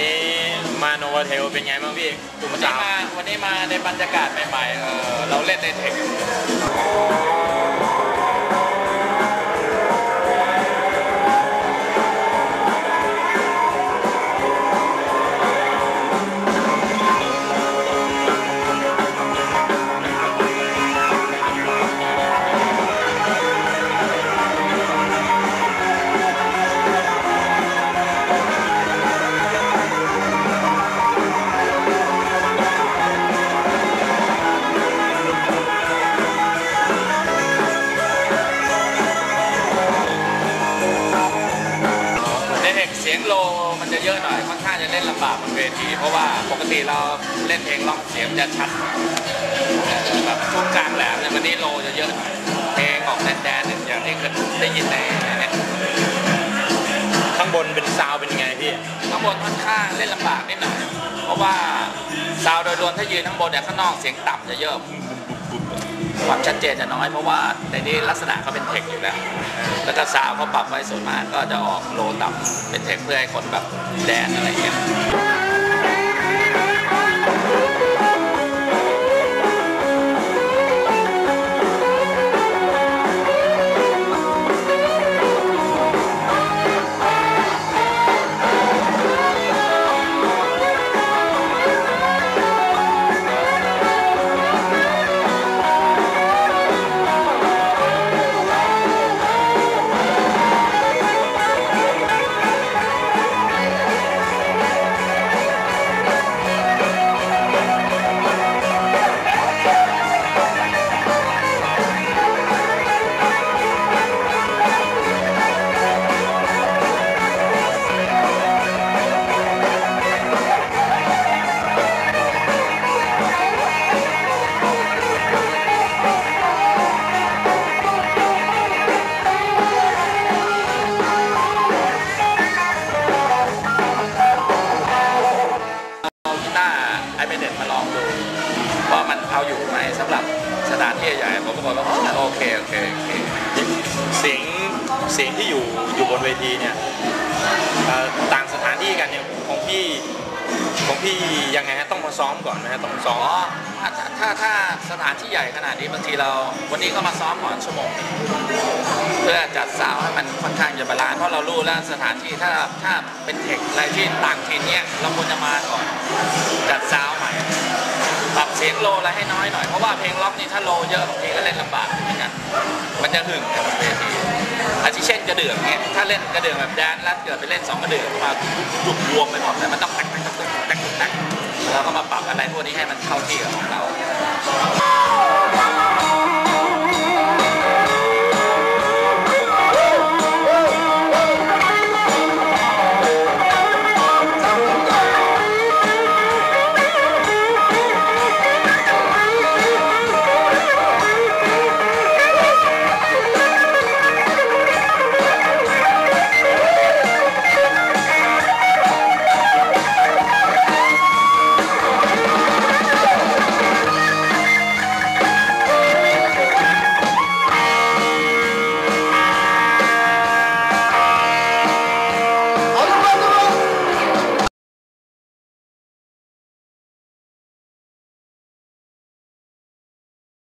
นี้มาโนวาเทลเป็นไงบ้างพี่วันนี้มาในบรรยากาศใหม่ๆเราเล่นในเทคเสียงโลมันจะเยอะหน่อยค่อนข้างจะเล่นลำบากบนเวทีเพราะว่าปกติเราเล่นเพลงล็อกเสียงจะชัดแบบช่วงกลางแหลมเนี่ยวันนี้โลจะเยอะหน่อยเพลงออกแดนๆอย่างที่เคยได้ยินในเนี่ยข้างบนเป็นซาวเป็นไงพี่ข้างบนค่อนข้างเล่นลำบากนิดหน่อยเพราะว่าซาวโดยรวมถ้ายืนข้างบนเนี่ยข้างนอกเสียงต่ำจะเยอะความชัดเจนจะน้อยเพราะว่าในนี้ลักษณะเขาเป็นเทคอยู่แล้วก็ซาวเขาปรับไว้ส่วนมากก็จะออกโลต่ำเป็นเทคเพื่อให้คนแบบแดนอะไรอย่างเงี้ยมาลองดูว่ามันเอาอยู่ไหมสำหรับสถานที่ใหญ่ผมก็บอกว่าโอเคเสียงที่อยู่บนเวทีเนี่ยต่างสถานที่กันเนี่ยของพี่ยังไงฮะต้องมาซ้อมก่อนไหมฮะต้องซ้อมถ้าสถานที่ใหญ่ขนาดนี้บางทีเราวันนี้ก็มาซ้อมก่อนชั่วโมงเพื่อจัดซาวให้มันค่อนข้างจะบาลานซ์เพราะเรารู้แล้วสถานที่ถ้าเป็นเทคอะไรที่ต่างถิ่นเนี่ยเราควรจะมาก่อนจัดซาวใหม่ปรับเสียงโลอะไรให้น้อยหน่อยเพราะว่าเพลงล็อกนี่ถ้าโลเยอะบางทีก็เล่นลำบากเหมือนกันมันจะหึงกับบนเวทีอาทิเช่นกระเดื่องเนี่ยถ้าเล่นกระเดื่องแบบแดนแล้วเกิดไปเล่น2กระเดื่องมาจุกรวมไปหมดแต่มันต้องตักเราก็มาปรับอะไรพวกนี้ให้มันเข้าที่กับของเรา